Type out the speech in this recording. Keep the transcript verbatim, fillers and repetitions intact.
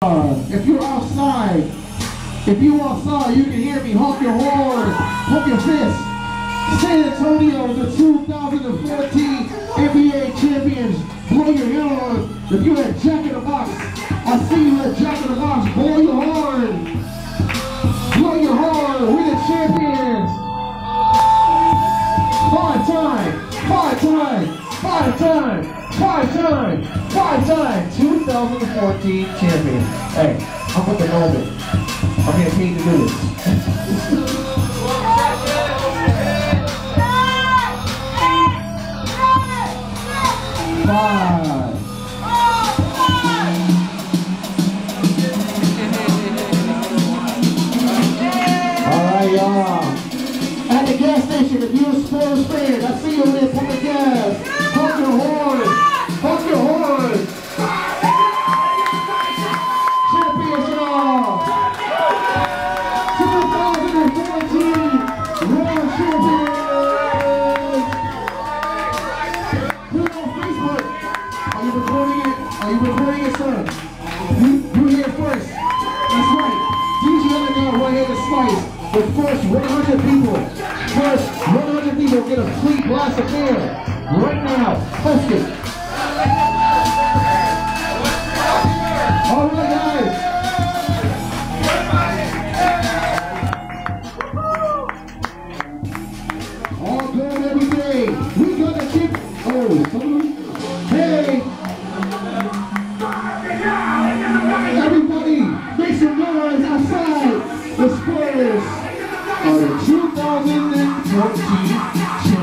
If you're outside, if you outside, you can hear me. Honk your horn, honk your fist. San Antonio, the two thousand fourteen N B A champions. Blow your horn. If you're at Jack in the Box, I see you at Jack in the Box. Blow your horn. Blow your horn. We're the champions. Five time, five time, five time, five time, five time. two thousand fourteen champion. Hey, I'm with the moment. I'm getting paid to do this. Five. Alright, y'all. At the gas station, if you're a Spurs fan, I see you over there pumping gas. Honk your horn. Honk your horn. Champions, y'all. twenty fourteen World Champions. Put it on Facebook. Are you recording it? Are you recording it, sir? You, you here first. That's right. D J Undaground right here to Spice. But first, one hundred people. First, one hundred people get a free glass of beer. Right now. Post it. All right, guys. All good every day. We gonna keep. Oh, someone. Hey. Everybody, make some noise outside. The Spurs are the two thousand fourteen